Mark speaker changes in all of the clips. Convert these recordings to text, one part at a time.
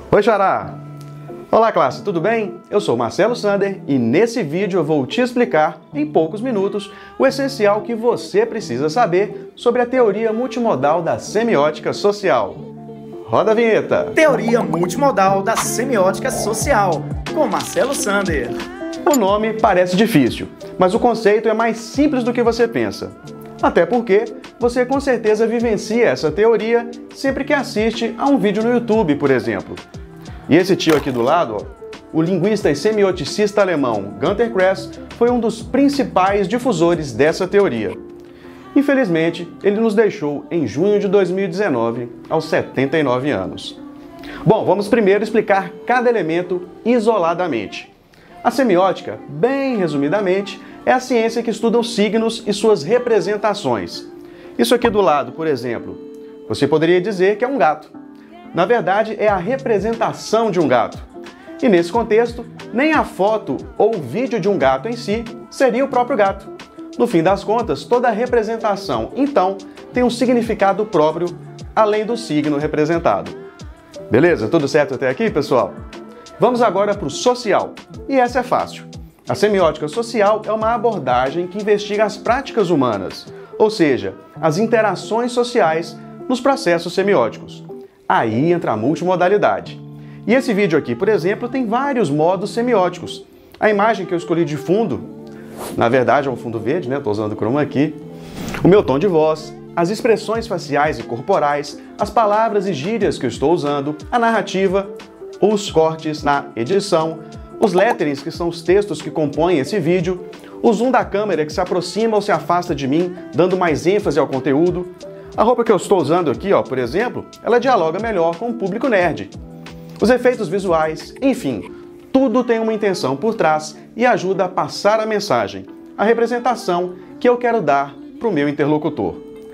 Speaker 1: Oi, Xará! Olá, classe, tudo bem? Eu sou Marcelo Sander e nesse vídeo eu vou te explicar, em poucos minutos, o essencial que você precisa saber sobre a teoria multimodal da semiótica social. Roda a vinheta!
Speaker 2: Teoria multimodal da semiótica social, com Marcelo Sander.
Speaker 1: O nome parece difícil, mas o conceito é mais simples do que você pensa. Até porque você com certeza vivencia essa teoria sempre que assiste a um vídeo no YouTube, por exemplo. E esse tio aqui do lado, o linguista e semioticista alemão Günter Grass, foi um dos principais difusores dessa teoria. Infelizmente, ele nos deixou em junho de 2019, aos 79 anos. Bom, vamos primeiro explicar cada elemento isoladamente. A semiótica, bem resumidamente, é a ciência que estuda os signos e suas representações. Isso aqui do lado, por exemplo, você poderia dizer que é um gato. Na verdade, é a representação de um gato. E nesse contexto, nem a foto ou o vídeo de um gato em si seria o próprio gato. No fim das contas, toda a representação, então, tem um significado próprio, além do signo representado. Beleza? Tudo certo até aqui, pessoal? Vamos agora para o social. E essa é fácil. A semiótica social é uma abordagem que investiga as práticas humanas, ou seja, as interações sociais nos processos semióticos. Aí entra a multimodalidade. E esse vídeo aqui, por exemplo, tem vários modos semióticos. A imagem que eu escolhi de fundo, na verdade é um fundo verde, né? Estou usando o chroma key. O meu tom de voz, as expressões faciais e corporais, as palavras e gírias que eu estou usando, a narrativa, os cortes na edição, os letterings, que são os textos que compõem esse vídeo, o zoom da câmera que se aproxima ou se afasta de mim, dando mais ênfase ao conteúdo. A roupa que eu estou usando aqui, por exemplo, ela dialoga melhor com o público nerd. Os efeitos visuais, enfim, tudo tem uma intenção por trás e ajuda a passar a mensagem, a representação que eu quero dar para o meu interlocutor.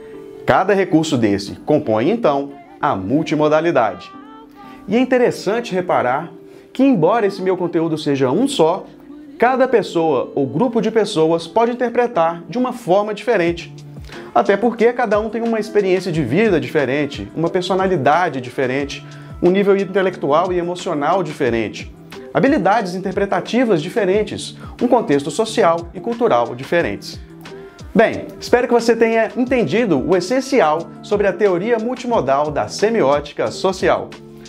Speaker 1: Cada recurso desse compõe, então, a multimodalidade. E é interessante reparar que, embora esse meu conteúdo seja um só, cada pessoa ou grupo de pessoas pode interpretar de uma forma diferente. Até porque cada um tem uma experiência de vida diferente, uma personalidade diferente, um nível intelectual e emocional diferente, habilidades interpretativas diferentes, um contexto social e cultural diferentes. Bem, espero que você tenha entendido o essencial sobre a teoria multimodal da semiótica social.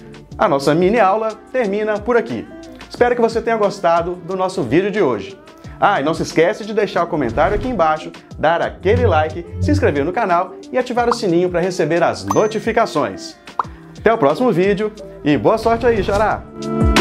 Speaker 1: A nossa mini aula termina por aqui. Espero que você tenha gostado do nosso vídeo de hoje. E não se esquece de deixar o comentário aqui embaixo, dar aquele like, se inscrever no canal e ativar o sininho para receber as notificações. Até o próximo vídeo e boa sorte aí, Xará!